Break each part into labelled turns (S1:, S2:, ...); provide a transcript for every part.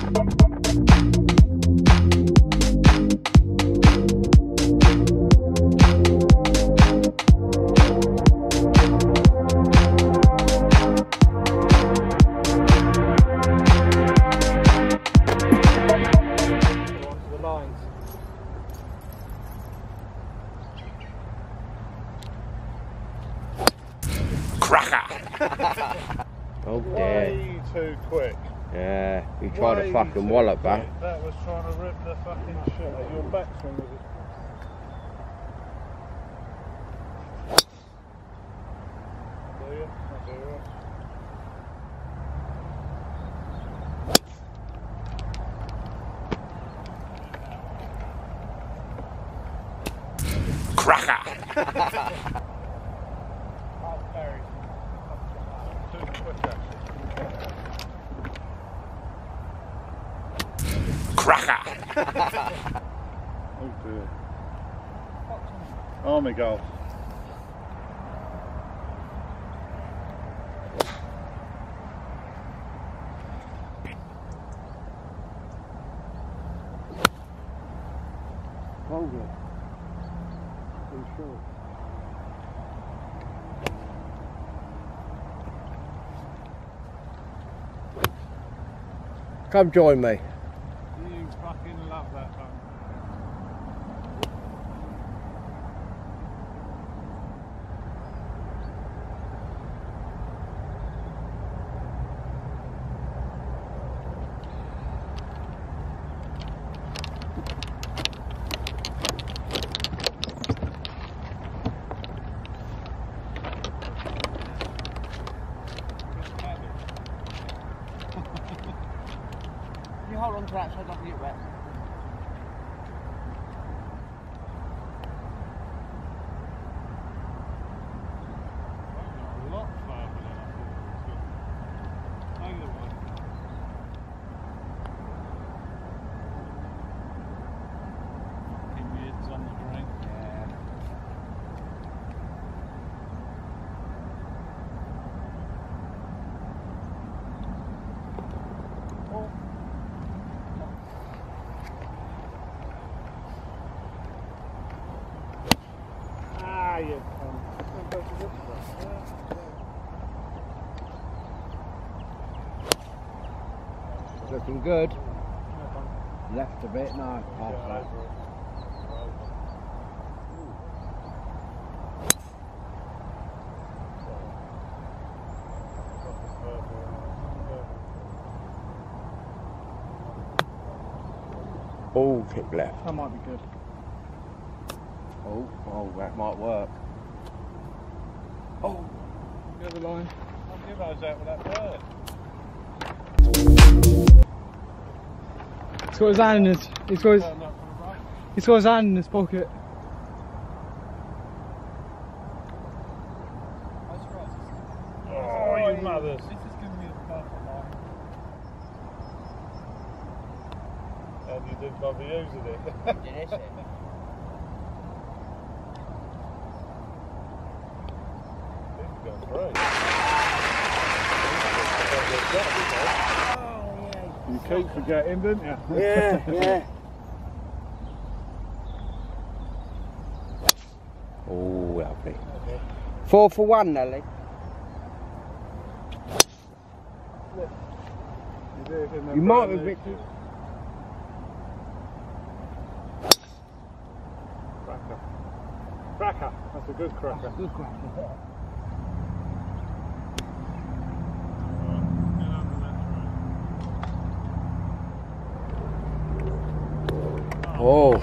S1: Oh dear.
S2: Way too quick.
S1: Yeah, you tried to fucking wallop back.
S2: That was trying to rip the fucking shit out of your backswing, was it? Do you? I'll do it.
S1: Cracker! Cracker!
S2: Oh dear. Army golf.
S3: Hold it. Too short.
S1: Come join me.
S2: You fucking love that one.
S3: You hold on to that so it doesn't get wet.
S2: A lot further than I thought it was going. Either way. Fucking mids on the green.
S3: Yeah.
S2: Ah, you
S1: Looking good. Left a bit, no, past that. Oh, kick left.
S3: That might be good.
S1: Oh, that might work. Oh,
S2: the other line. I'll give those out with that bird.
S3: He's got his hand in his. He's got his hand in his pocket.
S2: Oh, you mothers. This is giving me a perfect line. And you didn't bother using it.
S3: Yes, it.
S2: It's gone through. You keep forgetting, didn't you?
S3: Yeah, yeah.
S1: oh, lovely. 4 for 1, Nelly. You might have bit.
S2: Cracker. Cracker. That's a good cracker.
S3: Good cracker.
S1: Oh.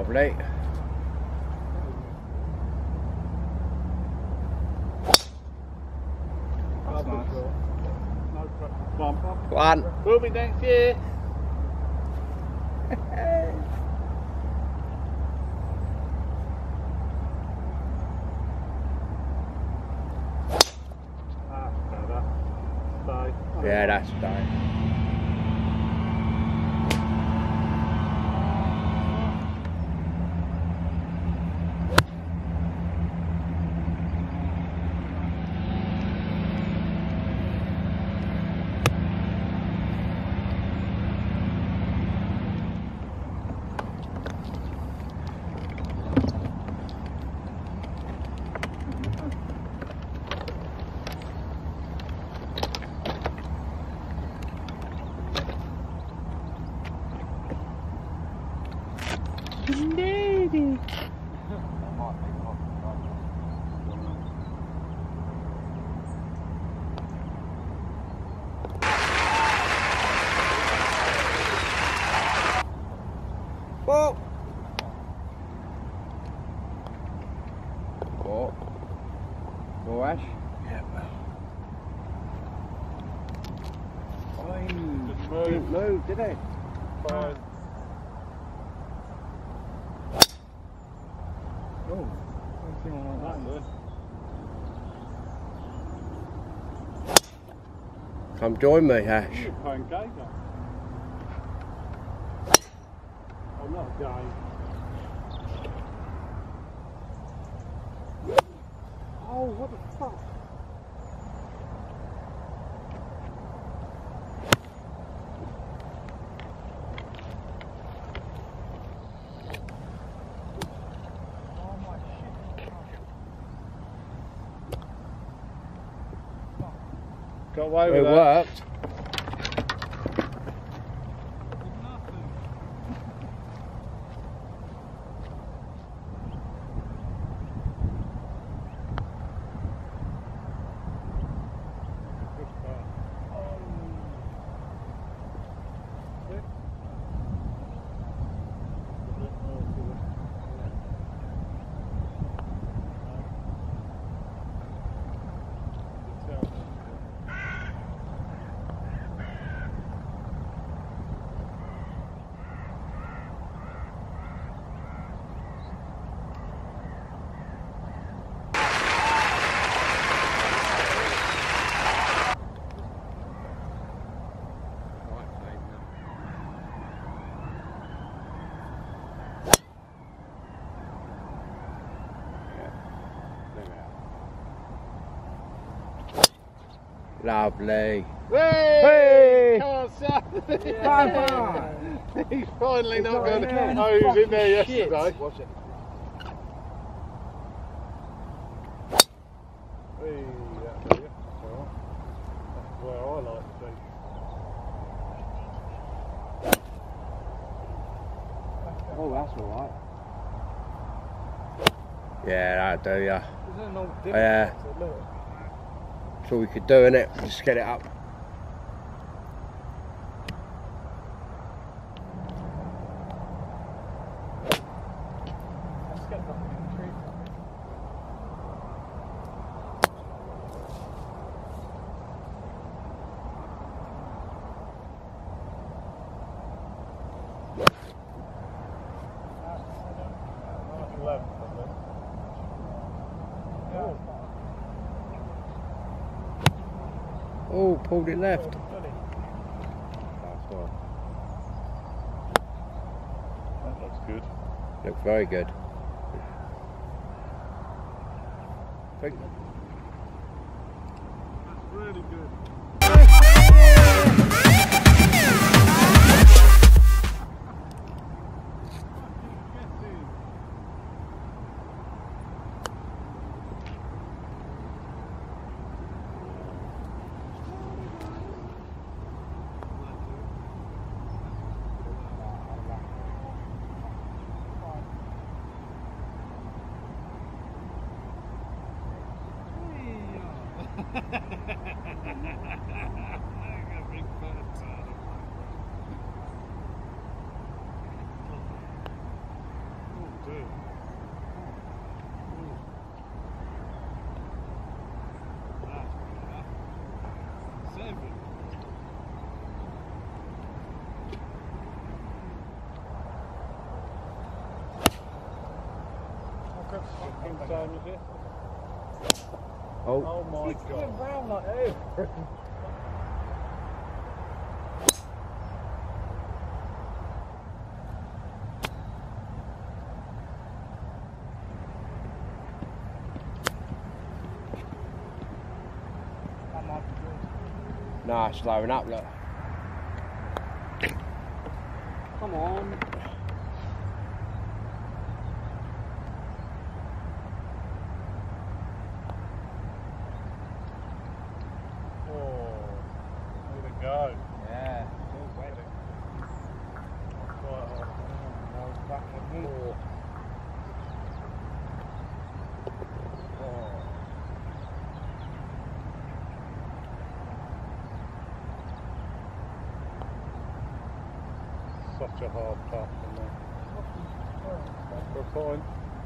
S1: Lovely.
S2: That's nice. No pressure. Bumper.
S1: One.
S2: We'll be next year. That's better. Stay.
S1: Yeah, that's done.
S3: Lady.
S1: Four. Four. Four, Ash?
S2: Yeah.
S1: Oi.
S2: Just move.
S1: Didn't move, did it?
S2: Fine.
S3: Oh, anything like
S2: That's
S3: that.
S2: good.
S1: Come join me, Ash.
S2: You're a pancake. I'm not a game. Oh, what the fuck? Got away with
S1: It
S2: that.
S1: worked. Lovely.
S2: Hey!
S1: Hey!
S2: Come on, son!
S1: High five!
S2: He's finally not
S1: not
S2: going
S1: in
S2: to.
S1: there.
S2: Oh, he was in there
S1: Fucking
S2: yesterday.
S1: shit. What's it?
S2: Hey, that's it. That's all right. That's where I like to be.
S1: Oh, that's alright. Yeah, that'll do ya.
S3: There's no
S1: Oh, yeah. That's all we could do, innit? Just get it up.
S2: Left, I think.
S1: Oh, pulled it left.
S2: That looks good.
S1: Looks very good. Think.
S2: That's really good. Same as it.
S1: Oh.
S2: Oh my
S1: It's
S2: god.
S1: going round like that. Nah, slowing up, look.
S3: Come on.
S2: Oh, way to go.
S1: Yeah.
S2: Quite hard. No, back and forth. Oh. Such a hard putt from there. Back for a point.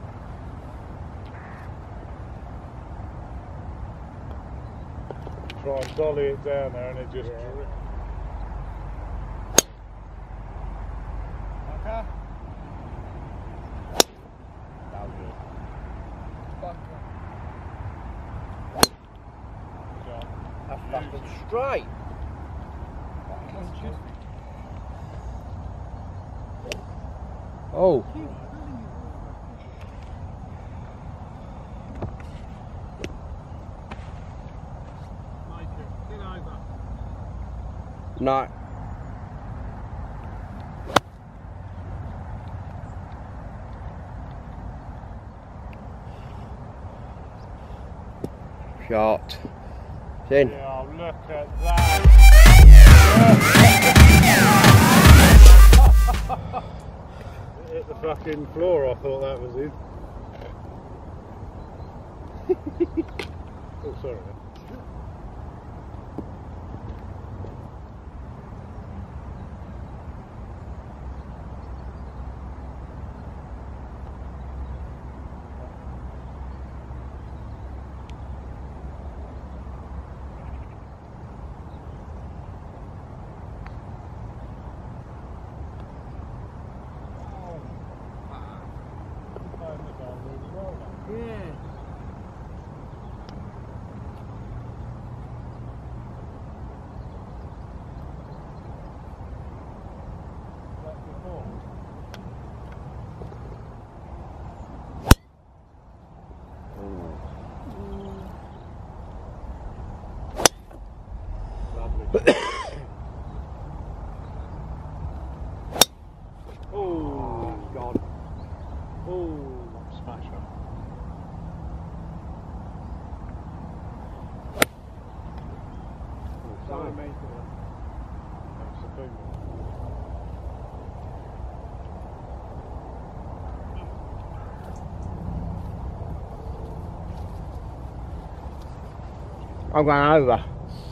S2: Try and dolly it down there and it just drifts.
S1: Okay. That was
S2: Shot.
S1: That's fucking straight. Oh. No. Shot. It's in.
S2: Yeah, look at that. It hit the fucking floor, I thought that was in. Oh, sorry.
S1: Yeah.
S2: Oh, God. Oh, smash up.
S1: Sorry, mate.
S2: That's the thing.
S1: I'm going over.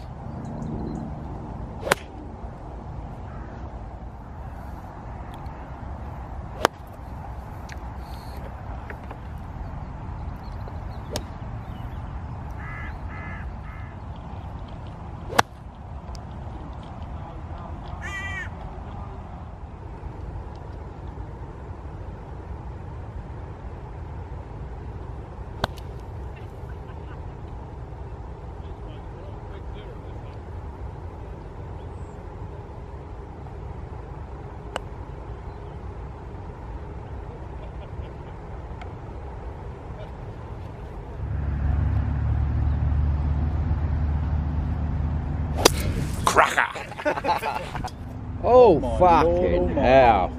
S1: Oh,
S2: my
S1: fucking
S2: Lord, oh my.
S1: hell.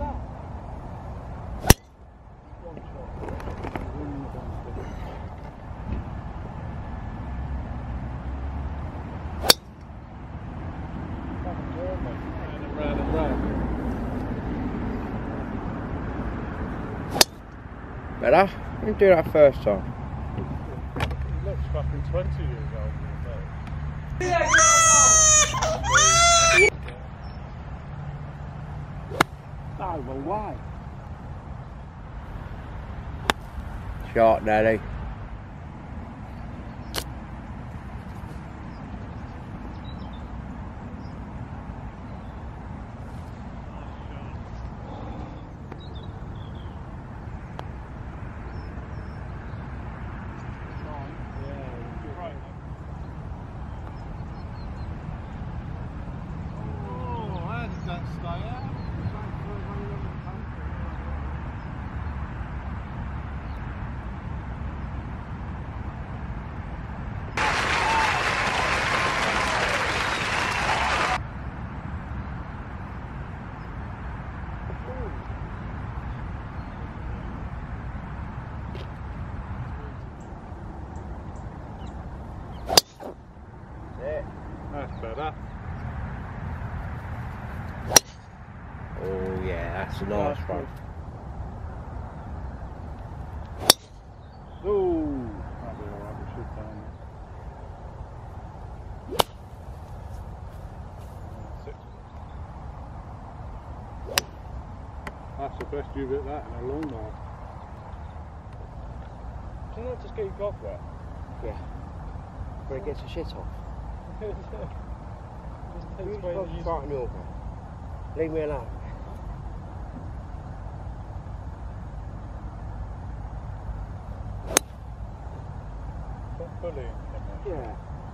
S2: Round and round.
S1: Better? Let me do that first time.
S2: He looks fucking 20 years old.
S1: No, well, why? Shot, Daddy. That's a nice one.
S2: Ooh, that'll be alright, we should down there. That's the best you've hit that in a long while. Do you not just get your glove wet?
S1: Yeah. Where it gets the shit off. Starting over. Leave me alone.
S2: Stop bullying him.
S1: Yeah.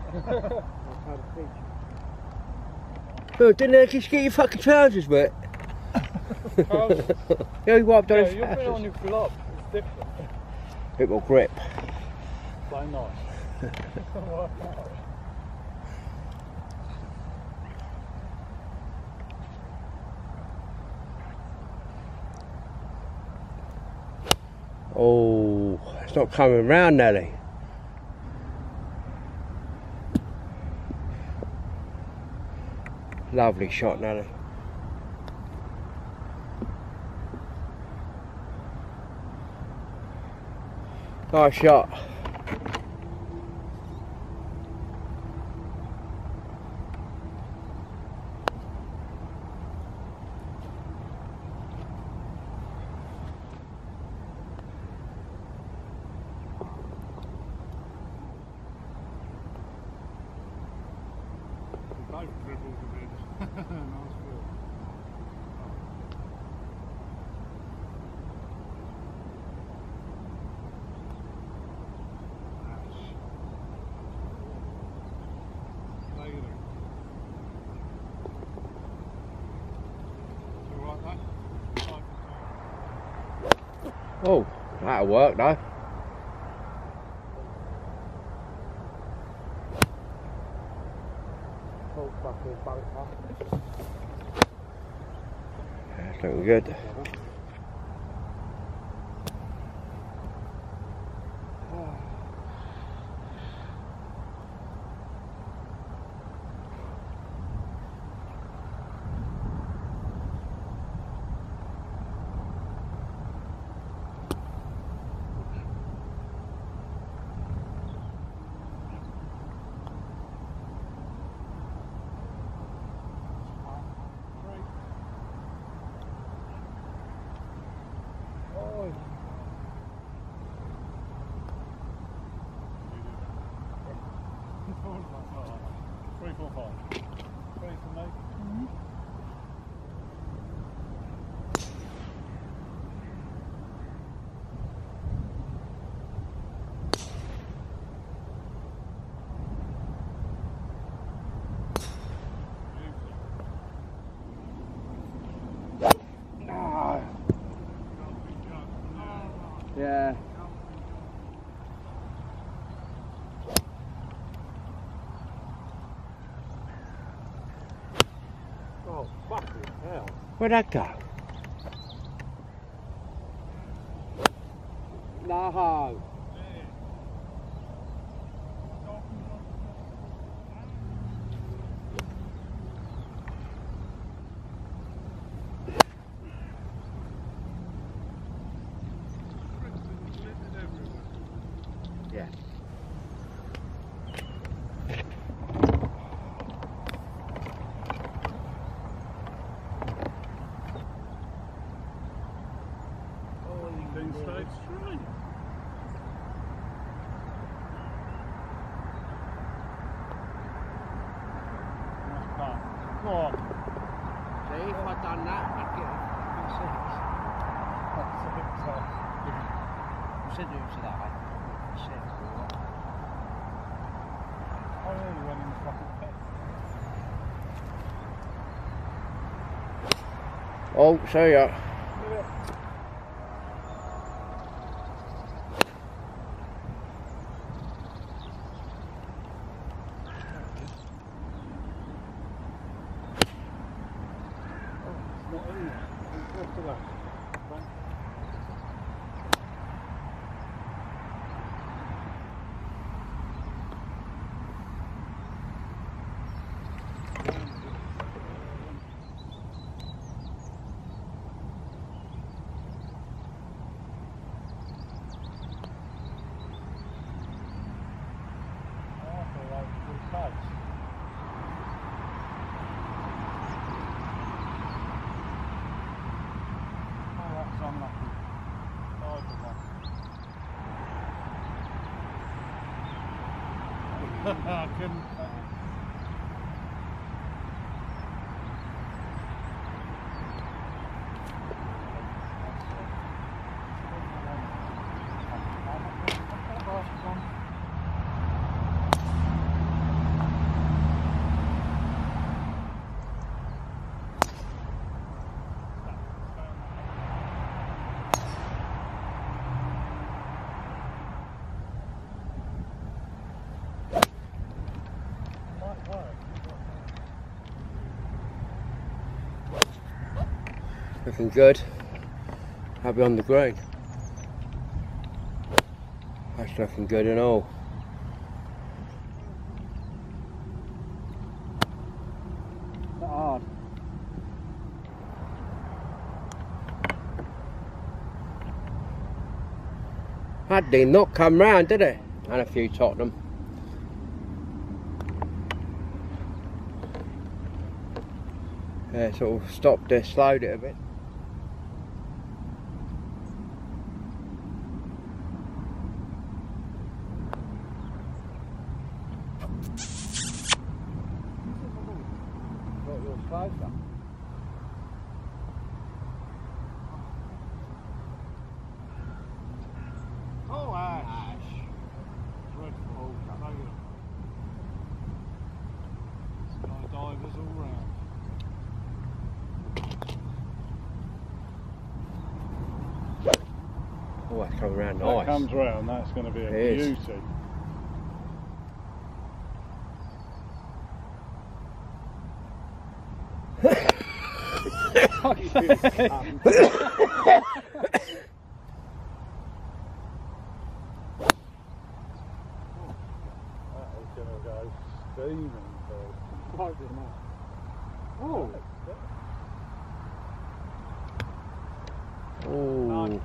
S1: Oh, didn't they just get your fucking trousers wet?
S2: Trousers?
S1: Yeah, you wiped on
S2: Yeah,
S1: his
S2: you've been
S1: trousers.
S2: on your glove. It's different.
S1: It will grip.
S2: So nice. Work out.
S1: Oh, it's not coming round, Nelly. Lovely shot, Nelly. Nice shot.
S2: Both dribbled a bit. Nice ball.
S1: Oh, that'll work though. That's looking good. Yeah.
S2: Oh, fucking hell.
S1: Where'd that go? No. Yeah.
S2: Things stayed straight. Nice putt. Go on.
S1: See, if I'd done that, I'd get a six. I said it was that way. Six.
S2: Oh yeah, you went in the fucking pit.
S1: Oh, see ya.
S2: Not in there. After that. I couldn't.
S1: Looking good. Happy on the green. That's looking good and all.
S3: Not hard.
S1: That did not come round, did it? And a few Tottenham. Yeah, sort of stopped it, slowed it a bit. Got yours closer.
S2: Oh, Ash. Dreadful. Skydivers all round.
S1: Oh, that's coming round
S2: That
S1: nice.
S2: comes round, that's going to be a
S1: It is.
S2: beauty. That is going to go steaming first.
S3: Quite good now.
S2: Oh!
S1: Oh.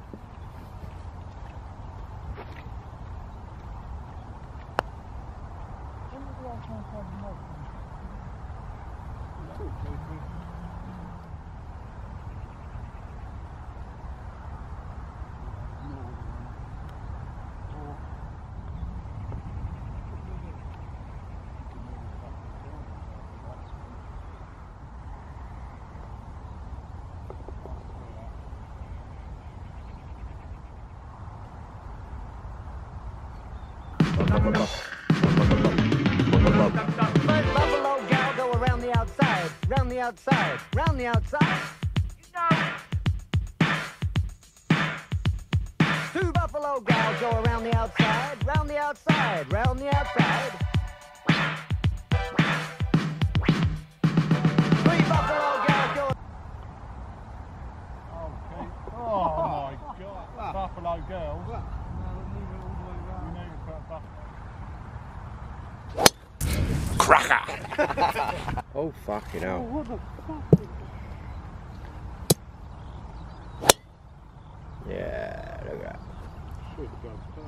S4: First buffalo gal go around the outside, round the outside, round the outside. Two buffalo gals go around the outside, round the outside, round the outside. Three buffalo gals go.
S2: Okay. Oh my God! Buffalo girls. You need to put buffalo.
S1: Oh, fucking hell.
S3: What the fuck?
S1: Yeah, look at that.
S2: Should go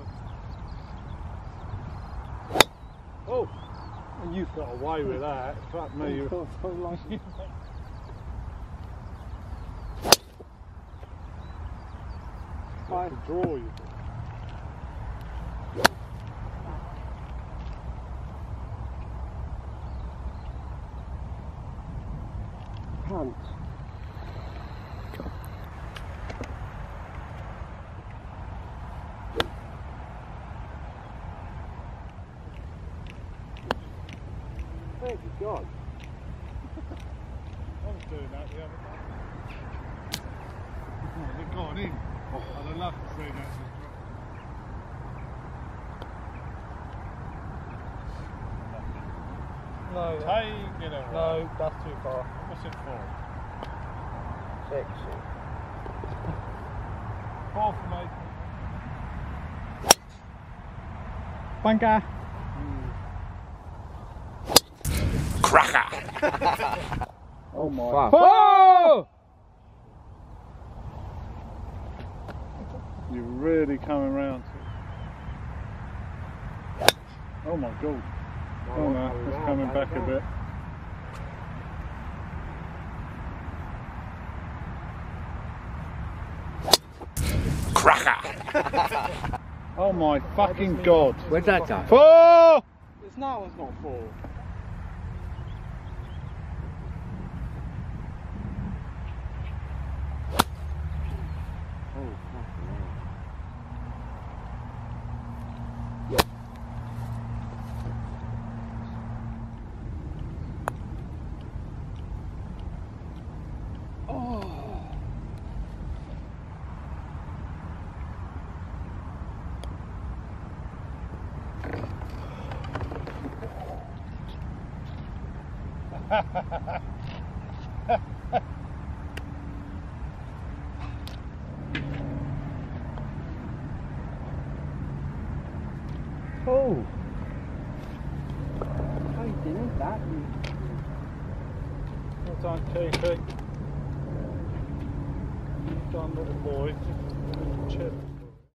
S2: first. Oh! And you've got away with that. Fuck me. You
S3: So long.
S2: have to draw you.
S3: Can't.
S2: Thank you, God. I was doing that the other day. Oh, they've gone in. I'd love to see that.
S3: No.
S2: Take it away.
S3: No, that's too far.
S2: What's it for?
S1: Sexy.
S2: 4 for me.
S3: Banker.
S2: Oh my.
S1: Fuck.
S3: Oh!
S2: You're really coming round to it. Oh my God. Oh no, it's coming back a bit. Oh my fucking God.
S1: Where'd that go?
S2: Oh! that one's not full.
S1: Oh, fucking hell. Oh! I didn't that.
S2: Well done, KP. Well done, little boy. Chip.